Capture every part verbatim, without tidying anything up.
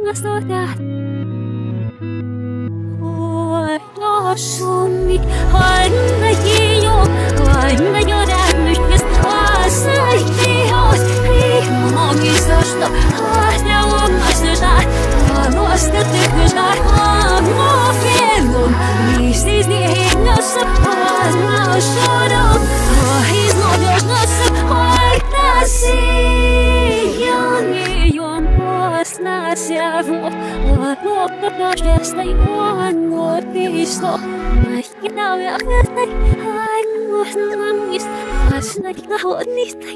sodat. Oi, osumi, aina jo, aina jo räämyskes, asai tihos, riimumogisasta, ahja ommastusta, aluasta tykystä, aamofilun, mistis nihinnossa, asnausodon, ahisnodosnossa, aiktasi, joni jon posnasiavno, luottopostesta juonnuotisto, Naikkinauja ahvettai, ainoastaan asnakin ahonnistai.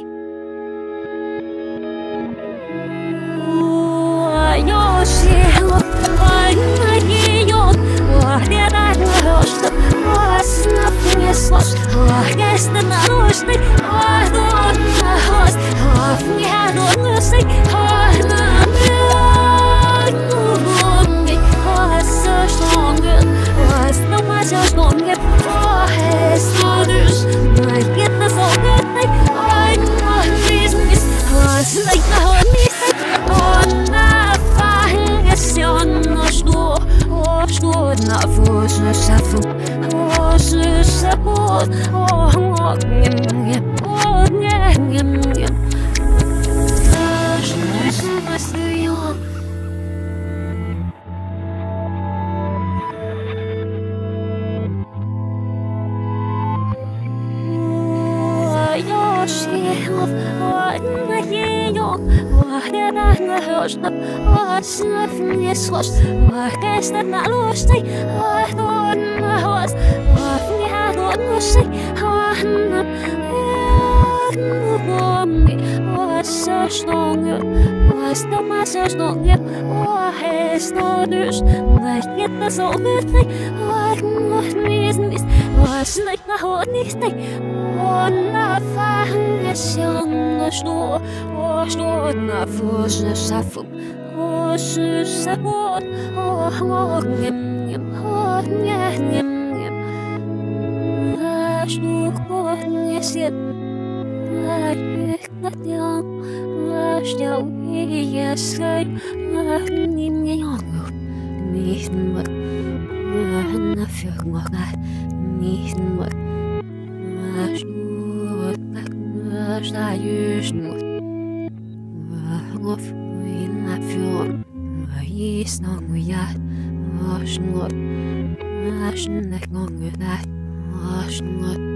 Josilo, aina hijon, vahtiataan lahosta, asnapuesos, lahkeista nalusti, ahtoon nahos, hafnihan onnusi, ahna myönnummi, assastongen, astomasastongen, ahestodus, naiketta soketai, aina vismis, asnaik ahonnistai, onna Sionnostu, ostuudna vuosnussafu, osussaput, ohngogngem, ohngengem. Asnusmastujon. Josilo, aina hijon, vahdetaan lahosta, asnafniesos, lahkeista nalusti, ahtoon nahos, ahnihan onnusi, ahna ehmupommi, assastongen, astomasastongen, ahestodus, lahketta solvettai, ahnohnismis, asnaik nahonnistai, onna fahnesjonnostu, ostuudna vuosnussafu, osussaput, ohngogngem, ohngengem. Asnukotnesjet, lahketjan, lasjau iäskai, lahnimnejonu, mihnmut, lahnafjörngorgat, mihnmut, asnuotak, nastajysnut, lahngov, innafjörn, isnongujat, asnut, asneknongutat, asnut,